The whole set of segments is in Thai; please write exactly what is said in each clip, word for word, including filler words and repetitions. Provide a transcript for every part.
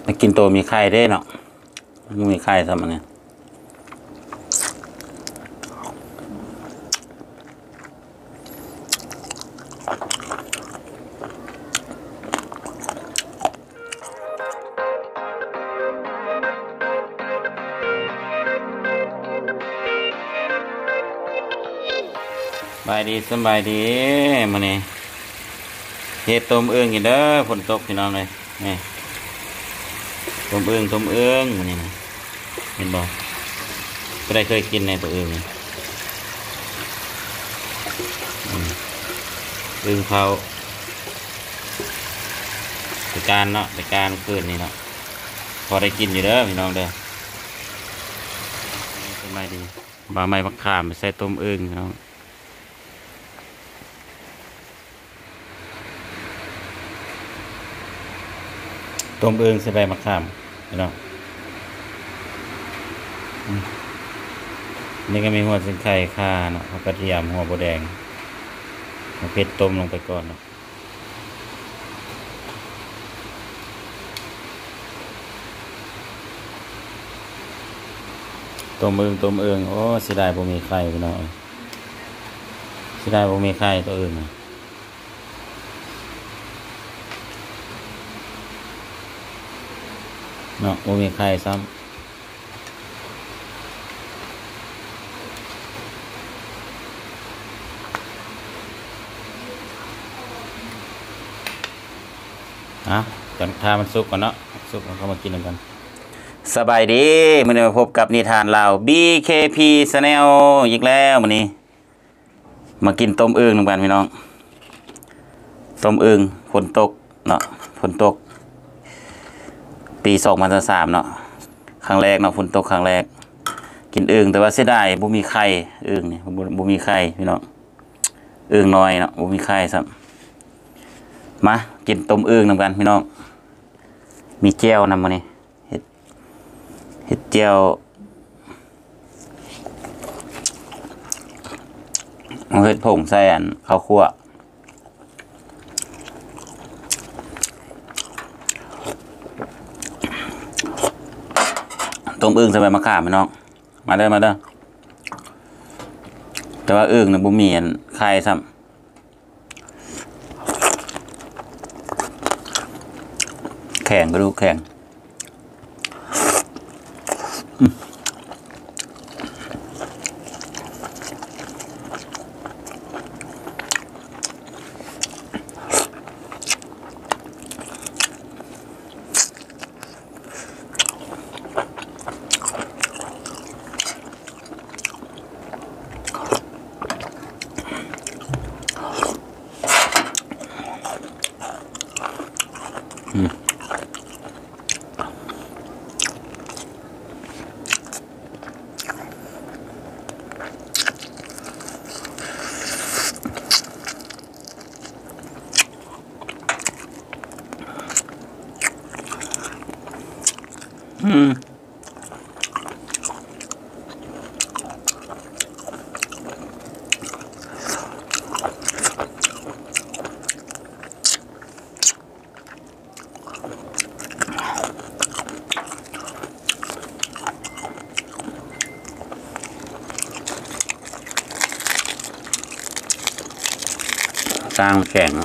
มากินตัวมีไข่ได้เนาะมีไข่ทำมันเนี่ยบายดีสบายดีมื้อนี้เฮ็ดต้มเอื้องกินเด้อฝนตกพี่น้องเลยนี่ต้มเอื้องต้มเอื้องมื้อนี้นะเห็นบ่บ่ได้เคยกินในตัวเอื้องนี่เอื้องเขาในการเนาะในการเกิดนี่เนาะพอได้กินอยู่เด้อพี่น้องเด้อสบายดีบาไม้มะขามใส่ต้มเอื้องพี่น้องต้มเอื้องใส่ใบมะขามเนาะนี่ก็มีหัวเส้นไข่ข่าเนาะกระเทียมหัวโบแดงเอาเผ็ดต้มลงไปก่อนเนาะต้มเอื้องต้มเอื้องโอ้เสียดายบ่มีไข่พี่น้องเสียดายบ่มีไข่ตัวอื่นนะเนาะบ่มีไข่ซ้ำอ่ะจนทามันสุกก่อนเนาะสุกแล้วเข้ามากินกันสบายดีมื้อนี้มาพบกับนิทานลาว บี เค พี Channel อีกแล้วมื้อนี้มากินต้มอึ่งนำกันพี่น้องต้มอึ่งฝนตกเนาะฝนตกปีสองพันสิบสามเนาะครั้งแรกเนาะฝนตกครั้งแรกกินอึ่งแต่ว่าเสียดายบ่มีไข่อึ่งนี่บ่มีไข่พี่น้องอึ่งน้อยเนาะบ่มีไข่ซ้ำมากินต้มอึ่งนำกันพี่น้องมีแจ่วนำมานี่เห็ดเห็ดแจ่วเอาเห็ดผงใส่อันข้าวคั่วต้มอึ่งใส่ใบมะขามพี่น้องมาเด้อมาเด้อแต่ว่าอึ่งเนี่ยบุมีอันไข่ซ้ำแข็งก็ดูแข็งอืมสร้างแข็ง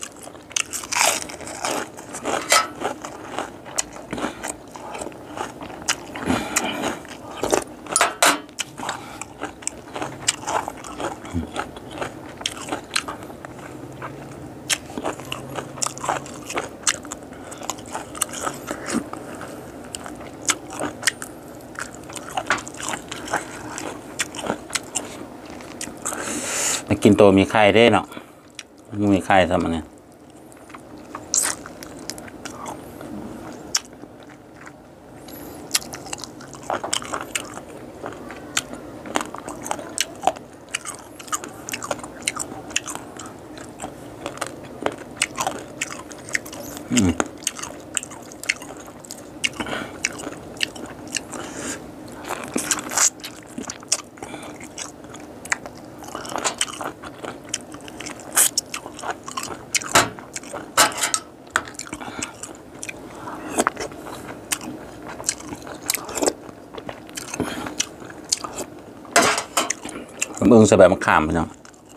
มากินตัวมีไข่ได้เนาะมีไข่ทำมันเนี่ยอืม อผมเอิงใส่ใบมะขามพี่น้อง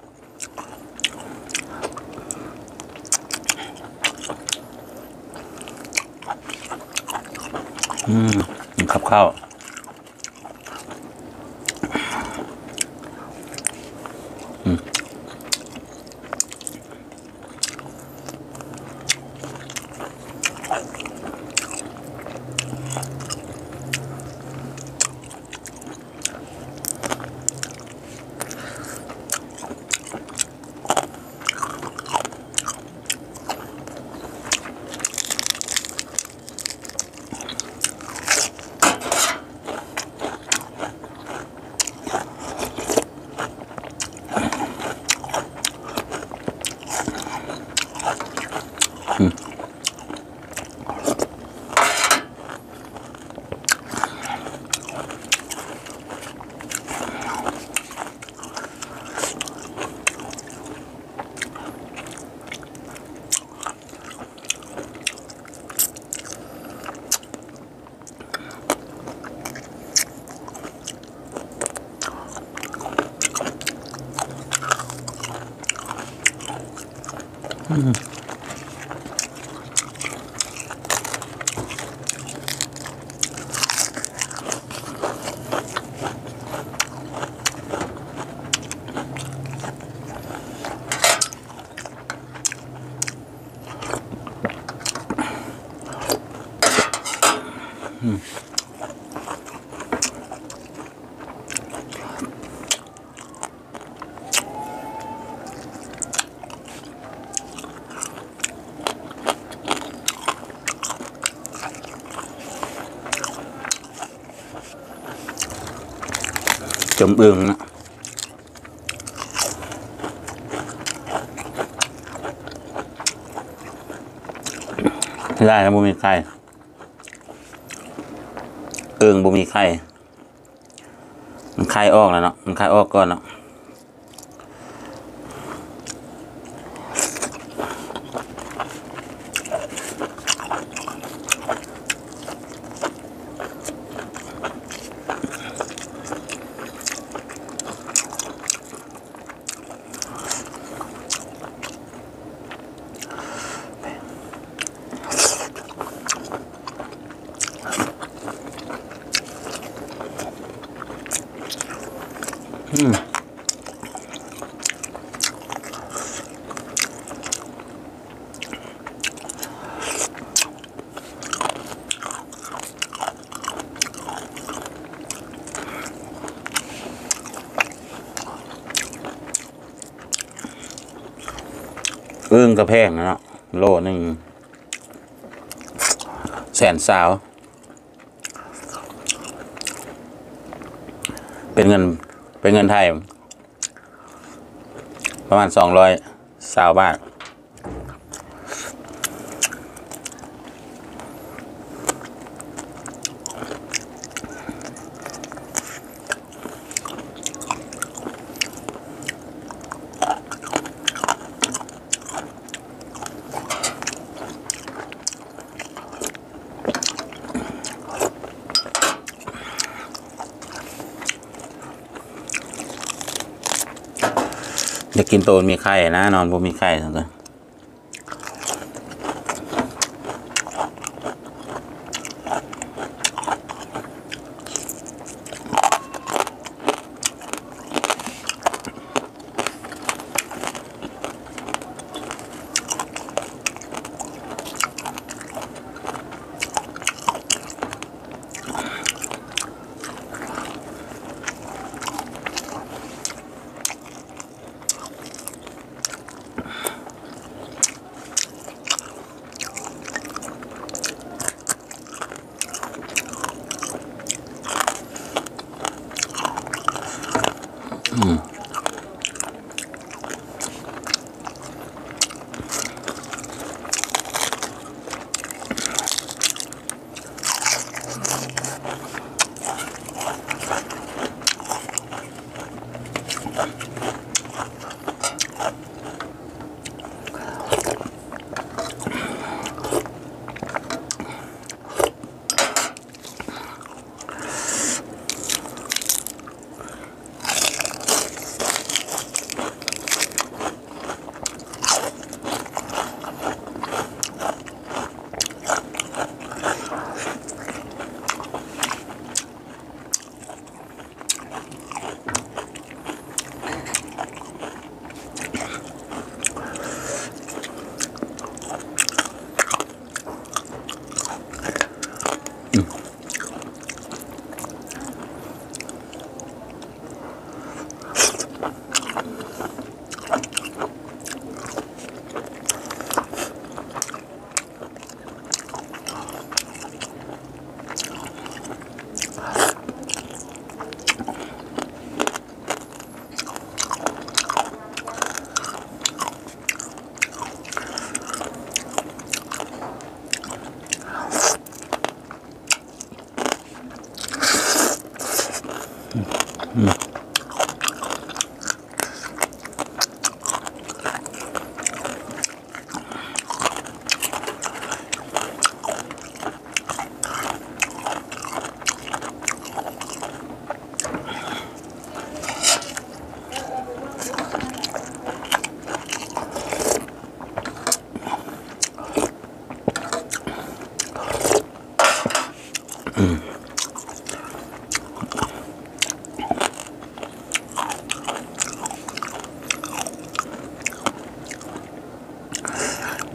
อืมขับข้าวอืมจมอึ่งนะได้แล้วบุมีไข่อึ่งบุมีไข่มันไข่ออกแล้วเนาะมันไข่ออกก่อนเนาะอืมอึ้งกระแพงนะเนาะโลหนึ่งแสนสาวเป็นเงินเป็นเงินไทยประมาณสองร้อยสาวบาทอยากกินโตนมีไข่นะนอนผมมีไข่ทั้งตัว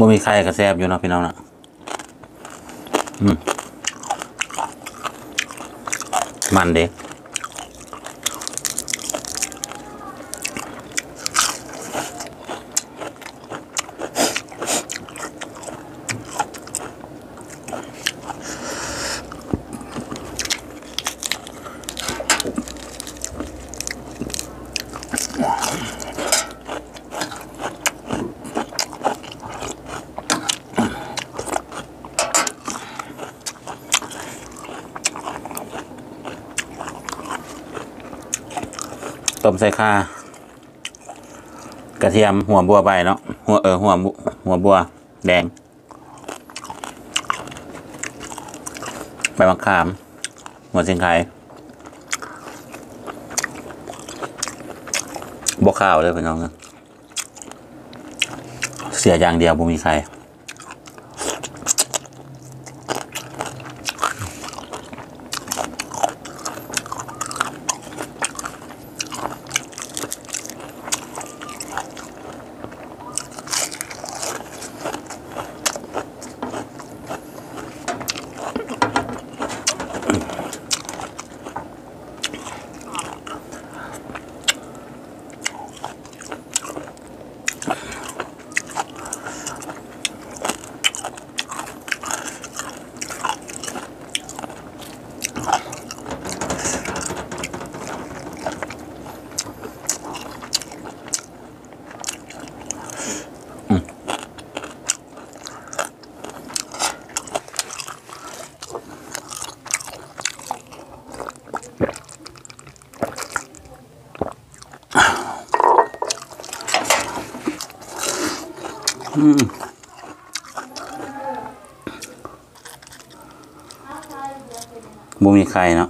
บ่มีใครกระแซบอยู่เนาะพี่น้องนะอืมมันเด็กต้มใส่ข่ากระเทียมหัวบัวใบเนาะหัวเออหัวหัวบัวแดงใบมะขามหัวเชียงไคบวข้าวเลยพี่น้องเสียอย่างเดียวบ่มีใครอืมบ่มีใครเนาะ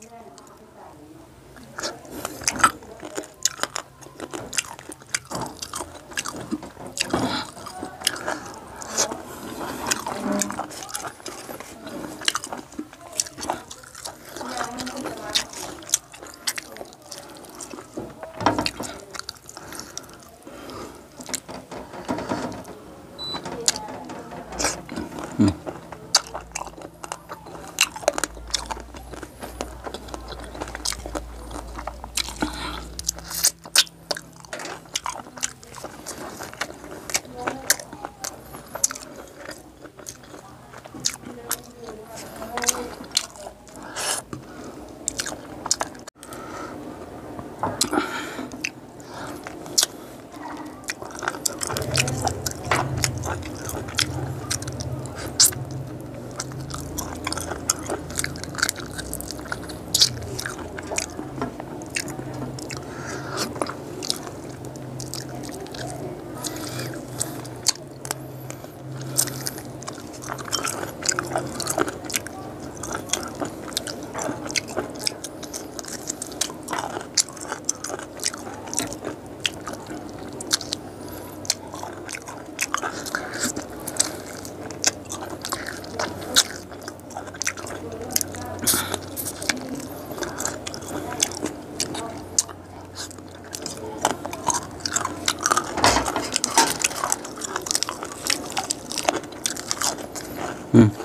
อืม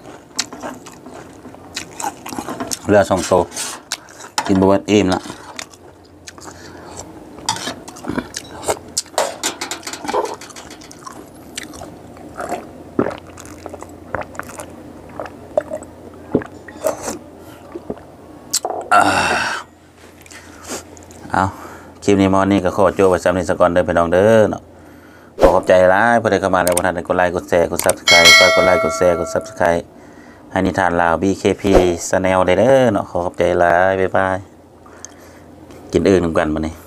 เรือสองโตกินบวชอิ่มละเอาคลิปนี้มอนี่ก็ขอโจ้ไว้สำหรับสกอนเดินไปน้องเด้อเนาะขอขอบใจร้ายเพื่อนเข้ามาในวันนั้นกดไลค์กดแชร์กดซับสไครต์ฝากกดไลค์กดแชร์กดซับสไครต์ให้นิทานลาว บี เค พี Channel ได้เด้อเนาะขอขอบใจร้ายบ๊ายบายกินอื่นกันมาเนี่ย